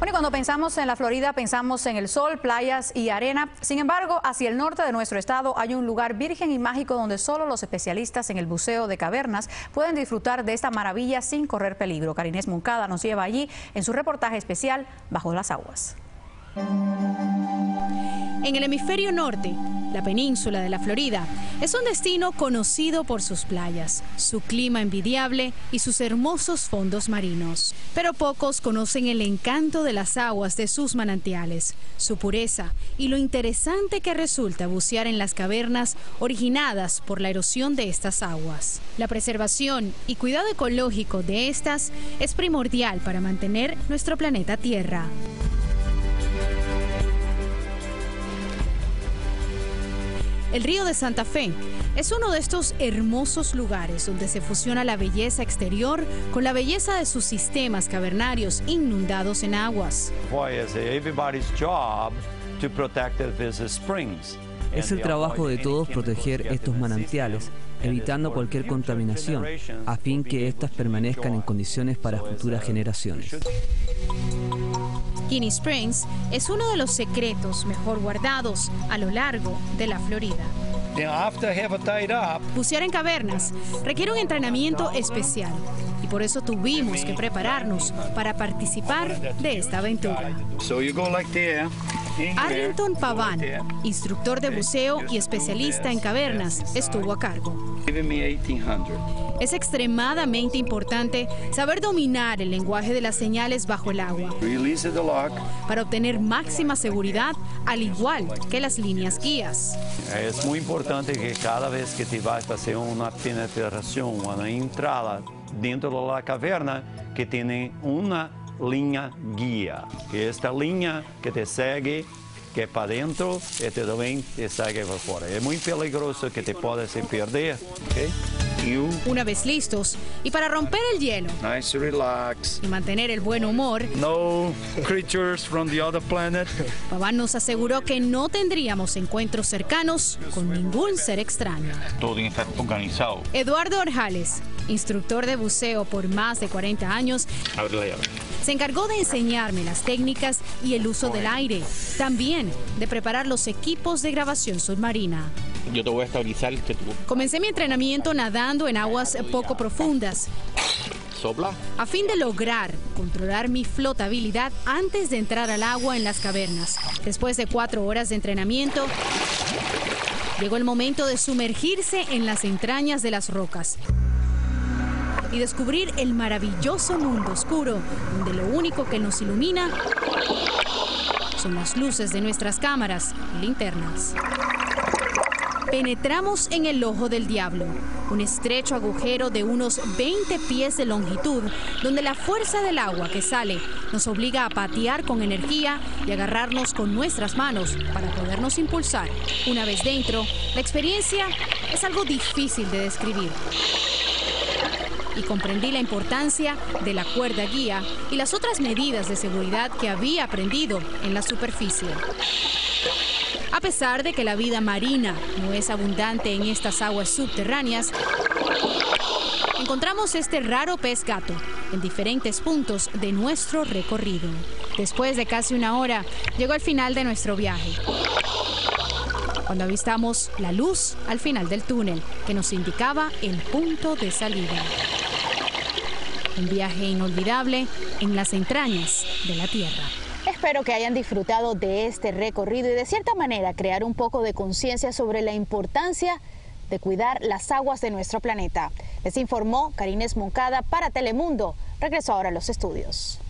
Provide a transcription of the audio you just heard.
Bueno, y cuando pensamos en la Florida, pensamos en el sol, playas y arena. Sin embargo, hacia el norte de nuestro estado hay un lugar virgen y mágico donde solo los especialistas en el buceo de cavernas pueden disfrutar de esta maravilla sin correr peligro. Karines Moncada nos lleva allí en su reportaje especial Bajo las Aguas. En el hemisferio norte, la península de la Florida es un destino conocido por sus playas, su clima envidiable y sus hermosos fondos marinos. Pero pocos conocen el encanto de las aguas de sus manantiales, su pureza y lo interesante que resulta bucear en las cavernas originadas por la erosión de estas aguas. La preservación y cuidado ecológico de estas es primordial para mantener nuestro planeta Tierra. El río de Santa Fe es uno de estos hermosos lugares donde se fusiona la belleza exterior con la belleza de sus sistemas cavernarios inundados en aguas. Es el trabajo de todos proteger estos manantiales, evitando cualquier contaminación, a fin que éstas permanezcan en condiciones para futuras generaciones. Kinney Springs es uno de los secretos mejor guardados a lo largo de la Florida. Bucear en cavernas requiere un entrenamiento especial y por eso tuvimos que prepararnos para participar de esta aventura. Arlington Pavan, instructor de buceo y especialista en cavernas, estuvo a cargo. Es extremadamente importante saber dominar el lenguaje de las señales bajo el agua para obtener máxima seguridad, al igual que las líneas guías. Es muy importante que cada vez que te vas a hacer una penetración, una entrada dentro de la caverna, que tiene una línea guía, que esta línea que te sigue, que para adentro y también te sigue para afuera. Es muy peligroso que te puedas perder. ¿Okay? Una vez listos, y para romper el hielo y mantener el buen humor, Pavan nos aseguró que no tendríamos encuentros cercanos con ningún ser extraño. Todo tiene que estar organizado. Eduardo Orjales, instructor de buceo por más de 40 años, Abre la llave. se encargó de enseñarme las técnicas y el uso del aire, también de preparar los equipos de grabación submarina. Yo te voy a estabilizar este tubo. Comencé mi entrenamiento nadando en aguas poco profundas, Sopla. a fin de lograr controlar mi flotabilidad antes de entrar al agua en las cavernas. Después de 4 horas de entrenamiento, llegó el momento de sumergirse en las entrañas de las rocas y descubrir el maravilloso mundo oscuro, donde lo único que nos ilumina son las luces de nuestras cámaras y linternas. Penetramos en el Ojo del Diablo, un estrecho agujero de unos 20 pies de longitud, donde la fuerza del agua que sale nos obliga a patear con energía y agarrarnos con nuestras manos para podernos impulsar. Una vez dentro, la experiencia es algo difícil de describir. Y comprendí la importancia de la cuerda guía y las otras medidas de seguridad que había aprendido en la superficie. A pesar de que la vida marina no es abundante en estas aguas subterráneas, encontramos este raro pez gato en diferentes puntos de nuestro recorrido. Después de casi 1 hora, llegó el final de nuestro viaje, cuando avistamos la luz al final del túnel que nos indicaba el punto de salida. Un viaje inolvidable en las entrañas de la Tierra. Espero que hayan disfrutado de este recorrido y de cierta manera crear un poco de conciencia sobre la importancia de cuidar las aguas de nuestro planeta. Les informó Karines Moncada para Telemundo. Regreso ahora a los estudios.